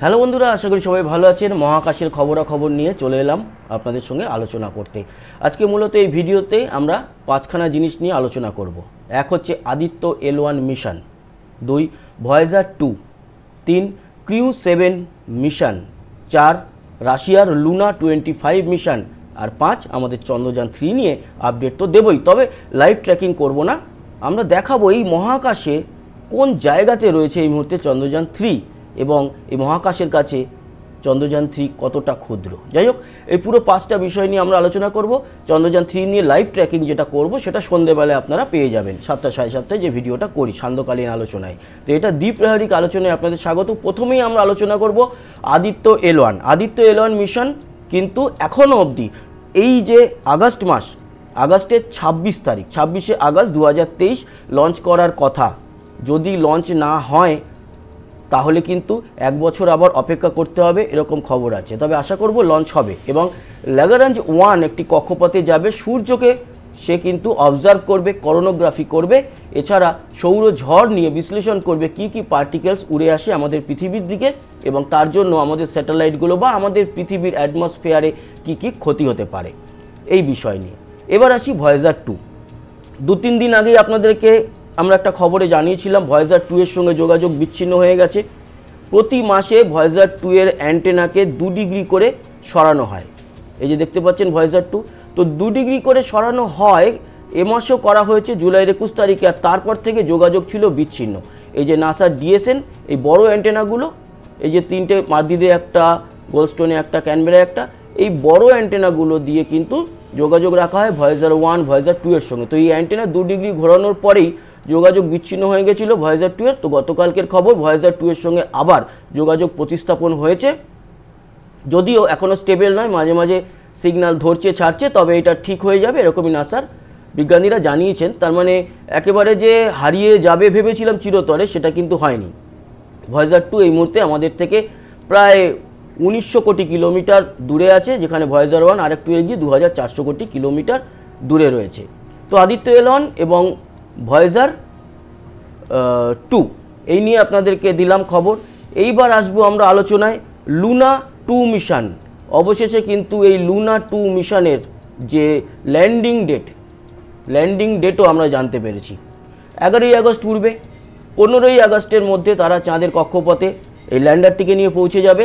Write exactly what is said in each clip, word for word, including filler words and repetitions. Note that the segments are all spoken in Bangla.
হ্যালো বন্ধুরা, আশা করি সবাই ভালো আছেন। মহাকাশের খবরাখবর নিয়ে চলে এলাম আপনাদের সঙ্গে আলোচনা করতে। আজকে মূলত এই ভিডিওতে আমরা পাঁচখানা জিনিস নিয়ে আলোচনা করব। এক হচ্ছে আদিত্য এল ওয়ান মিশন, দুই ভয়েজার টু, তিন ক্রিউ সেভেন মিশন, চার রাশিয়ার লুনা টোয়েন্টি ফাইভ মিশন, আর পাঁচ আমাদের চন্দ্রযান থ্রি নিয়ে আপডেট তো দেবই, তবে লাইভ ট্র্যাকিং করব না। আমরা দেখাবো এই মহাকাশে কোন জায়গাতে রয়েছে এই মুহূর্তে চন্দ্রযান থ্রি এবং এই মহাকাশের কাছে চন্দ্রযান থ্রি কতটা ক্ষুদ্র। যাই হোক, এই পুরো পাঁচটা বিষয় নিয়ে আমরা আলোচনা করব। চন্দ্রযান থ্রি নিয়ে লাইভ ট্র্যাকিং যেটা করব সেটা সন্ধ্যেবেলায় আপনারা পেয়ে যাবেন সাতটা সাড়ে সাতটায় যে ভিডিওটা করি সান্ধ্যকালীন আলোচনায়। তো এটা দ্বিপ্রহরিক আলোচনায় আপনাদের স্বাগত। প্রথমেই আমরা আলোচনা করব Aditya L one. Aditya L one mission কিন্তু এখনও অবধি এই যে আগস্ট মাস, আগস্টের ছাব্বিশ তারিখ ছাব্বিশে আগস্ট দু হাজার তেইশ লঞ্চ করার কথা। যদি লঞ্চ না হয় তাহলে কিন্তু এক বছর আবার অপেক্ষা করতে হবে এরকম খবর আছে। তবে আশা করব লঞ্চ হবে এবং ল্যাগ্রাঞ্জ ওয়ান একটি কক্ষপথে যাবে, সূর্যকে সে কিন্তু অবজার্ভ করবে, করোনোগ্রাফি করবে, এছাড়া সৌরঝড় নিয়ে বিশ্লেষণ করবে কি কি পার্টিকেলস উড়ে আসে আমাদের পৃথিবীর দিকে এবং তার জন্য আমাদের স্যাটেলাইটগুলো বা আমাদের পৃথিবীর অ্যাটমসফিয়ারে কি কি ক্ষতি হতে পারে এই বিষয় নিয়ে। এবার আসি ভয়েজার টু। দু তিন দিন আগেই আপনাদেরকে আমরা একটা খবরে জানিয়েছিলাম ভয়েজার টু এর সঙ্গে যোগাযোগ বিচ্ছিন্ন হয়ে গেছে। প্রতি মাসে ভয়েজার টু এর অ্যান্টেনাকে দু ডিগ্রি করে সরানো হয়। এই যে দেখতে পাচ্ছেন ভয়েজার টু, তো দু ডিগ্রি করে সরানো হয়। এ মাসেও করা হয়েছে জুলাইয়ের একুশ তারিখে, আর তারপর থেকে যোগাযোগ ছিল বিচ্ছিন্ন। এই যে নাসার ডিএসএন, এই বড় অ্যান্টেনাগুলো, এই যে তিনটে মাদ্রিদে একটা, গোল্ডস্টোনে একটা, ক্যানবেরায় একটা, এই বড় অ্যান্টেনাগুলো দিয়ে কিন্তু যোগাযোগ রাখা হয় ভয়েজার ওয়ান ভয়েজার টু এর সঙ্গে। তো এই অ্যান্টেনা দু ডিগ্রি ঘোরানোর পরেই যোগাযোগ বিচ্ছিন্ন হয়ে গেছিলো ভয়েজার টু এর। তো গতকালকের খবর ভয়েজার টু এর সঙ্গে আবার যোগাযোগ প্রতিস্থাপন হয়েছে, যদিও এখনও স্টেবল নয়, মাঝে মাঝে সিগন্যাল ধরছে ছাড়ছে, তবে এটা ঠিক হয়ে যাবে এরকমই নাসার বিজ্ঞানীরা জানিয়েছেন। তার মানে একেবারে যে হারিয়ে যাবে ভেবেছিলাম চিরতরে, সেটা কিন্তু হয়নি। ভয়েজার টু এই মুহূর্তে আমাদের থেকে প্রায় উনিশশো কোটি কিলোমিটার দূরে আছে, যেখানে ভয়েজার ওয়ান আরেকটু এগিয়ে দু হাজার চারশো কোটি কিলোমিটার দূরে রয়েছে। তো আদিত্য এল ওয়ান এবং ভয়েজার টু এই নিয়ে আপনাদেরকে দিলাম খবর। এইবার আসবো আমরা আলোচনায় লুনা টু মিশন। অবশেষে কিন্তু এই লুনা টু মিশনের যে ল্যান্ডিং ডেট, ল্যান্ডিং ডেটও আমরা জানতে পেরেছি। এগারোই আগস্ট উঠবে, পনেরোই আগস্টের মধ্যে তারা চাঁদের কক্ষপথে এই ল্যান্ডারটিকে নিয়ে পৌঁছে যাবে।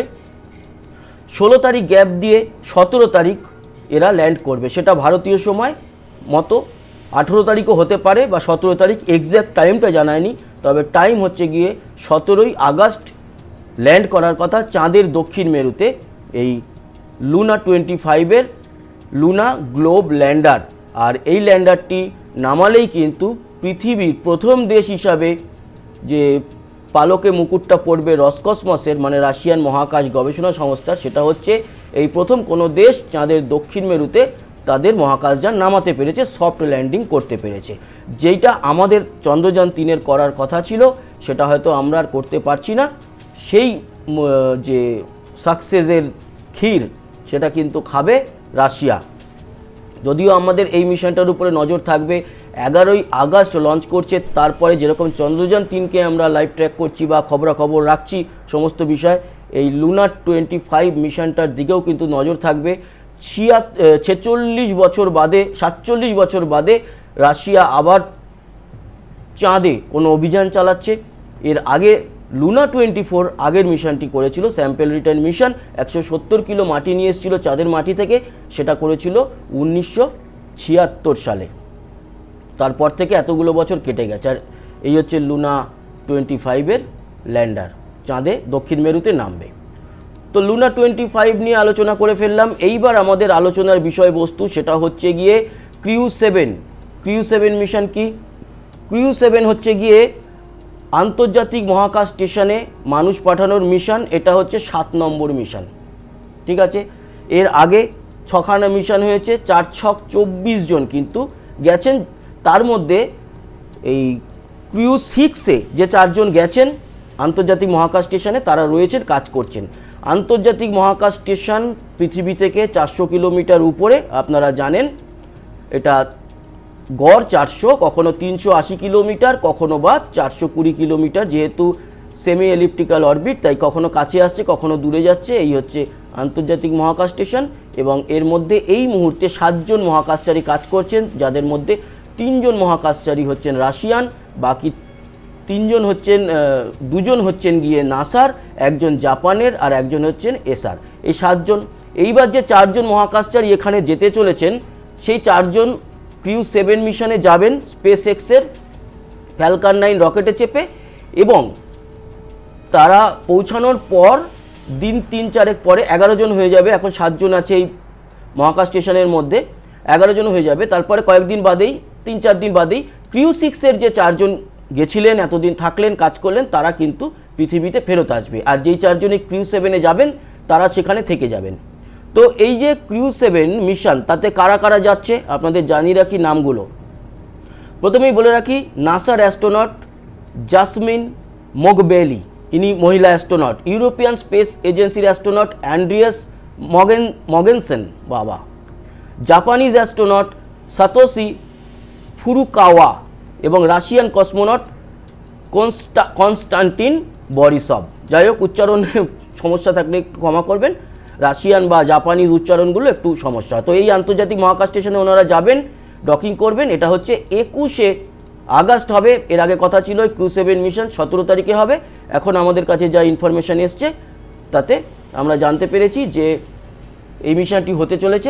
ষোলো তারিখ গ্যাপ দিয়ে সতেরো তারিখ এরা ল্যান্ড করবে, সেটা ভারতীয় সময় মতো আঠেরো তারিখও হতে পারে বা সতেরো তারিখ, এক্স্যাক্ট টাইমটা জানায়নি, তবে টাইম হচ্ছে গিয়ে সতেরোই আগস্ট ল্যান্ড করার কথা চাঁদের দক্ষিণ মেরুতে এই লুনা টোয়েন্টি ফাইভের লুনা গ্লোব ল্যান্ডার। আর এই ল্যান্ডারটি নামালেই কিন্তু পৃথিবীর প্রথম দেশ হিসাবে যে পালকে মুকুটটা পড়বে রসকসমসের, মানে রাশিয়ান মহাকাশ গবেষণা সংস্থা, সেটা হচ্ছে এই প্রথম কোনো দেশ চাঁদের দক্ষিণ মেরুতে তাদের মহাকাশযান নামাতে পেরেছে, সফট ল্যান্ডিং করতে পেরেছে। যেইটা আমাদের চন্দ্রযান তিনের করার কথা ছিল সেটা হয়তো আমরা আর করতে পারছি না। সেই যে সাকসেসের ক্ষীর সেটা কিন্তু খাবে রাশিয়া। যদিও আমাদের এই মিশনটার উপরে নজর থাকবে। এগারোই আগস্ট লঞ্চ করছে, তারপরে যেরকম চন্দ্রযান তিনকে আমরা লাইভ ট্র্যাক করছি বা খবরাখবর রাখছি সমস্ত বিষয়, এই লুনা টোয়েন্টি ফাইভ মিশনটার দিকেও কিন্তু নজর থাকবে। ছিয়া ছেচল্লিশ বছর বাদে, সাতচল্লিশ বছর বাদে রাশিয়া আবার চাঁদে কোনো অভিযান চালাচ্ছে। এর আগে লুনা টোয়েন্টি ফোর আগের মিশনটি করেছিল স্যাম্পেল রিটার্ন মিশন, একশো সত্তর কিলো মাটি নিয়ে এসেছিল চাঁদের মাটি থেকে, সেটা করেছিল উনিশশো ছিয়াত্তর সালে। তারপর থেকে এতগুলো বছর কেটে গেছে, আর এই হচ্ছে লুনা টোয়েন্টি ফাইভের ল্যান্ডার চাঁদে দক্ষিণ মেরুতে নামবে। তো লুনা টোয়েন্টি ফাইভ নিয়ে আলোচনা করে ফেললাম। এইবার আমাদের আলোচনার বিষয়বস্তু সেটা হচ্ছে গিয়ে crew seven. Crew seven mission কি? ক্রিউ সেভেন হচ্ছে গিয়ে আন্তর্জাতিক মহাকাশ স্টেশনে মানুষ পাঠানোর মিশন। এটা হচ্ছে সাত নম্বর মিশন, ঠিক আছে। এর আগে ছখানা মিশন হয়েছে, চার ছক চব্বিশ জন কিন্তু গেছেন। তার মধ্যে এই ক্রিউ সিক্সে যে চারজন গেছেন আন্তর্জাতিক মহাকাশ স্টেশনে, তারা রয়েছেন, কাজ করছেন। আন্তর্জাতিক মহাকাশ স্টেশন পৃথিবী থেকে চারশো কিলোমিটার উপরে, আপনারা জানেন। এটা গড় চারশো, কখনো তিনশো আশি কিলোমিটার, কখনো বা চারশো কুড়ি কিলোমিটার, যেহেতু সেমি এলিপ্টিক্যাল অরবিট, তাই কখনো কাছে আসছে কখনো দূরে যাচ্ছে। এই হচ্ছে আন্তর্জাতিক মহাকাশ স্টেশন এবং এর মধ্যে এই মুহূর্তে সাতজন মহাকাশচারী কাজ করছেন, যাদের মধ্যে তিনজন মহাকাশচারী হচ্ছেন রাশিয়ান, বাকি তিনজন হচ্ছেন দুজন হচ্ছেন গিয়ে নাসার, একজন জাপানের আর একজন হচ্ছেন এসার। এই সাতজন, এইবার যে চারজন মহাকাশচারী এখানে যেতে চলেছেন সেই চারজন ক্রিউ সেভেন মিশনে যাবেন স্পেস এক্সের ফ্যালকন নাইন রকেটে চেপে, এবং তারা পৌঁছানোর পর দিন তিন চারেক পরে এগারো জন হয়ে যাবে। এখন সাতজন আছে এই মহাকাশ স্টেশনের মধ্যে, এগারো জন হয়ে যাবে। তারপরে কয়েকদিন বাদেই, তিন চার দিন বাদেই ক্রিউ সিক্সের যে চারজন গেছিলেন, এতদিন থাকলেন, কাজ করলেন, তারা কিন্তু পৃথিবীতে ফেরত আসবে। আর যেই চারজনই ক্রিউ সেভেনে যাবেন তারা সেখানে থেকে যাবেন। তো এই যে ক্রিউ সেভেন মিশন, তাতে কারা কারা যাচ্ছে আপনাদের জানিয়ে রাখি নামগুলো। প্রথমেই বলে রাখি, নাসার অ্যাস্ট্রোনট জাসমিন মোগবেলি, ইনি মহিলা অ্যাস্ট্রোনট। ইউরোপিয়ান স্পেস এজেন্সির অ্যাস্ট্রোনট অ্যান্ড্রিয়াস মগেন মগেনসেন বাবা। জাপানিজ অ্যাস্ট্রোনট সাতোশি ফুরুকাওয়া এবং Russian cosmonaut Konsta Konstantin Borisov. যাই হোক, উচ্চারণে সমস্যা থাকলে একটু ক্ষমা করবেন, রাশিয়ান বা জাপানিজ উচ্চারণগুলো একটু সমস্যা। তো এই আন্তর্জাতিক মহাকাশ স্টেশনে ওনারা যাবেন, ডকিং করবেন। এটা হচ্ছে একুশে আগস্ট হবে। এর আগে কথা ছিল ক্রু সেভেন মিশন সতেরো তারিখে হবে। এখন আমাদের কাছে যা ইনফরমেশান এসছে তাতে আমরা জানতে পেরেছি যে এই মিশনটি হতে চলেছে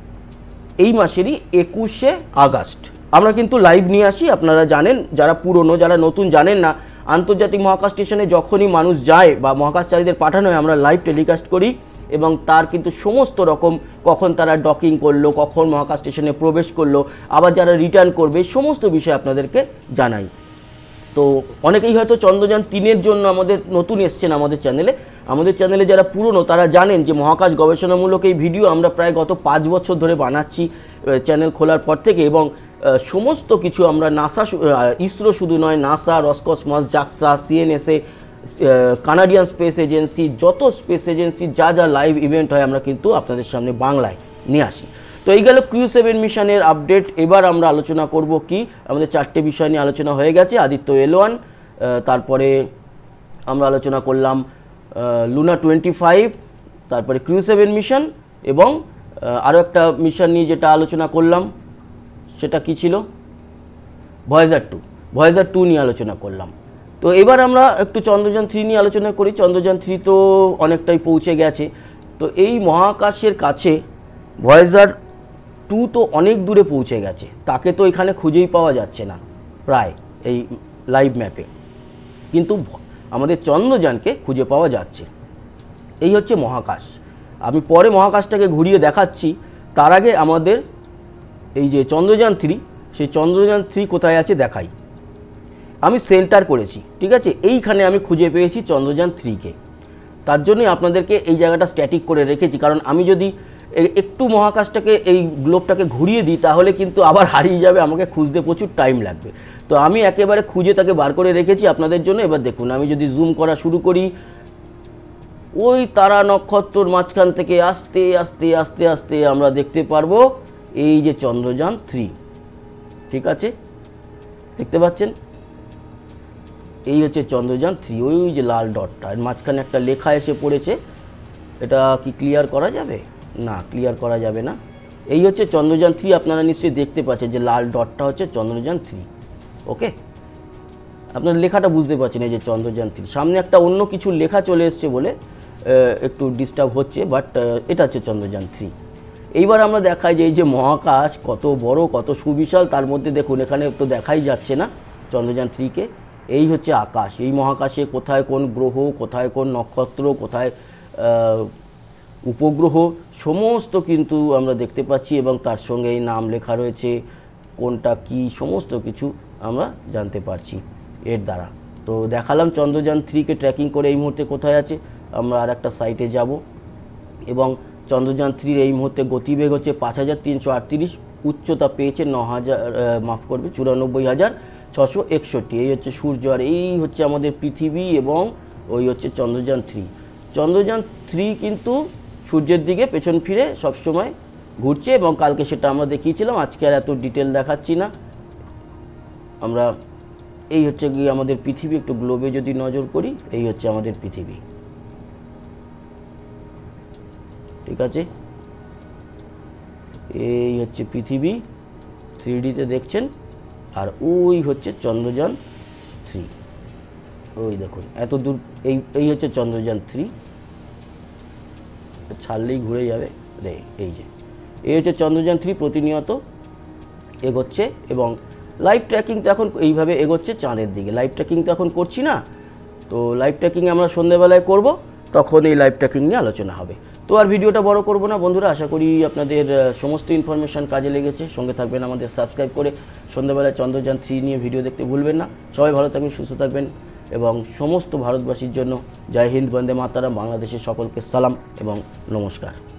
এই মাসেরই একুশে আগস্ট। আমরা কিন্তু লাইভ নিয়ে আসি, আপনারা জানেন, যারা পুরনো, যারা নতুন জানেন না, আন্তর্জাতিক মহাকাশ স্টেশনে যখনই মানুষ যায় বা মহাকাশচারীদের পাঠানো হয় আমরা লাইভ টেলিকাস্ট করি, এবং তার কিন্তু সমস্ত রকম, কখন তারা ডকিং করলো, কখন মহাকাশ স্টেশনে প্রবেশ করলো, আবার যারা রিটার্ন করবে, সমস্ত বিষয় আপনাদেরকে জানাই। তো অনেকেই হয়তো চন্দ্রযান তিনের জন্য আমাদের নতুন এসছেন আমাদের চ্যানেলে। আমাদের চ্যানেলে যারা পুরনো তারা জানেন যে মহাকাশ গবেষণামূলক এই ভিডিও আমরা প্রায় গত পাঁচ বছর ধরে বানাচ্ছি চ্যানেল খোলার পর থেকে, এবং সমস্ত কিছু আমরা নাসা, ইসরো শুধু নয়, NASA, Roscosmos, JAXA, CNSA, Canadian space agency, যত স্পেস এজেন্সি যা যা লাইভ ইভেন্ট হয় আমরা কিন্তু আপনাদের সামনে বাংলায় নিয়ে আসি। তো এই গেল ক্রিউ সেভেন মিশনের আপডেট। এবার আমরা আলোচনা করব কি, আমাদের চারটে বিষয় নিয়ে আলোচনা হয়ে গেছে। আদিত্য এল ওয়ান, তারপরে আমরা আলোচনা করলাম লুনা টোয়েন্টি ফাইভ, তারপরে ক্রিউ সেভেন মিশন, এবং আরও একটা মিশন নিয়ে যেটা আলোচনা করলাম সেটা কি ছিল, ভয়েজার টু। ভয়েজার টু নিয়ে আলোচনা করলাম। তো এবার আমরা একটু চন্দ্রযান থ্রি নিয়ে আলোচনা করি। চন্দ্রযান থ্রি তো অনেকটাই পৌঁছে গেছে। তো এই মহাকাশের কাছে ভয়েজার টু তো অনেক দূরে পৌঁছে গেছে, তাকে তো এখানে খুঁজেই পাওয়া যাচ্ছে না প্রায় এই লাইভ ম্যাপে, কিন্তু আমাদের চন্দ্রযানকে খুঁজে পাওয়া যাচ্ছে। এই হচ্ছে মহাকাশ। আমি পরে মহাকাশটাকে ঘুরিয়ে দেখাচ্ছি, তার আগে আমাদের এই যে চন্দ্রযান থ্রি, সেই চন্দ্রযান থ্রি কোথায় আছে দেখাই। আমি সেন্টার করেছি, ঠিক আছে, এইখানে আমি খুঁজে পেয়েছি চন্দ্রযান থ্রিকে। তার জন্যই আপনাদেরকে এই জায়গাটা স্ট্যাটিক করে রেখেছি, কারণ আমি যদি একটু মহাকাশটাকে, এই গ্লোবটাকে ঘুরিয়ে দিই তাহলে কিন্তু আবার হারিয়ে যাবে, আমাকে খুঁজতে প্রচুর টাইম লাগবে। তো আমি একেবারে খুঁজে তাকে বার করে রেখেছি আপনাদের জন্য। এবার দেখুন, আমি যদি জুম করা শুরু করি, ওই তারা নক্ষত্রর মাঝখান থেকে আস্তে আস্তে আস্তে আস্তে আমরা দেখতে পারবো এই যে চন্দ্রযান থ্রি, ঠিক আছে, দেখতে পাচ্ছেন, এই হচ্ছে চন্দ্রযান থ্রি। ওই যে লাল ডটটা, এর মাঝখানে একটা লেখা এসে পড়েছে, এটা কি ক্লিয়ার করা যাবে? না, ক্লিয়ার করা যাবে না। এই হচ্ছে চন্দ্রযান থ্রি, আপনারা নিশ্চয়ই দেখতে পাচ্ছেন যে লাল ডটটা হচ্ছে চন্দ্রযান থ্রি। ওকে, আপনার লেখাটা বুঝতে পারছেন, এই যে চন্দ্রযান থ্রি। সামনে একটা অন্য কিছু লেখা চলে এসছে বলে একটু ডিস্টার্ব হচ্ছে, বাট এটা হচ্ছে চন্দ্রযান থ্রি। এইবার আমরা দেখাই যে এই যে মহাকাশ কত বড়, কত সুবিশাল, তার মধ্যে দেখুন এখানে তো দেখাই যাচ্ছে না চন্দ্রযান থ্রিকে। এই হচ্ছে আকাশ, এই মহাকাশে কোথায় কোন গ্রহ, কোথায় কোন নক্ষত্র, কোথায় উপগ্রহ, সমস্ত কিন্তু আমরা দেখতে পাচ্ছি, এবং তার সঙ্গে এই নাম লেখা রয়েছে, কোনটা কি, সমস্ত কিছু আমরা জানতে পারছি এর দ্বারা। তো দেখালাম চন্দ্রযান থ্রিকে ট্র্যাকিং করে এই মুহূর্তে কোথায় আছে। আমরা আর একটা সাইটে যাব, এবং চন্দ্রযান থ্রির এই মুহূর্তে গতিবেগ হচ্ছে পাঁচ হাজার তিনশো আটত্রিশ, উচ্চতা পেয়েছে ন হাজার মাফ করবে চুরানব্বই হাজার ছশো একষট্টি। এই হচ্ছে সূর্য, আর এই হচ্ছে আমাদের পৃথিবী, এবং ওই হচ্ছে চন্দ্রযান থ্রি। চন্দ্রযান থ্রি কিন্তু সূর্যের দিকে পেছন ফিরে সবসময় ঘুরছে, এবং কালকে সেটা আমরা দেখিয়েছিলাম। আজকে আর এত ডিটেল দেখাচ্ছি না, আমরা এই হচ্ছে গিয়ে আমাদের পৃথিবী। একটু গ্লোবে যদি নজর করি, এই হচ্ছে আমাদের পৃথিবী, ঠিক আছে। এই হচ্ছে পৃথিবী থ্রি ডিতে দেখছেন, আর ওই হচ্ছে চন্দ্রযান থ্রি। ওই দেখুন এত দূর, এই এই হচ্ছে চন্দ্রযান থ্রি, ছাড়লেই ঘুরে যাবে। এই যে এই হচ্ছে চন্দ্রযান থ্রি প্রতিনিয়ত এগোচ্ছে, এবং লাইভ ট্র্যাকিং তো এখন এইভাবে এগোচ্ছে চাঁদের দিকে। লাইভ ট্র্যাকিং তো এখন করছি না, তো লাইভ ট্র্যাকিং আমরা সন্ধ্যেবেলায় করব, তখন এই লাইভ ট্র্যাকিং নিয়ে আলোচনা হবে। তো আর ভিডিওটা বড় করব না বন্ধুরা, আশা করি আপনাদের সমস্ত ইনফরমেশান কাজে লেগেছে। সঙ্গে থাকবেন আমাদের, সাবস্ক্রাইব করে সন্ধ্যাবেলায় চন্দ্রযান থ্রি নিয়ে ভিডিও দেখতে ভুলবেন না। সবাই ভালো থাকবেন, সুস্থ থাকবেন, এবং সমস্ত ভারতবাসীর জন্য জয় হিন্দ, বন্দে মাতারাম, বাংলাদেশের সকলকে সালাম এবং নমস্কার।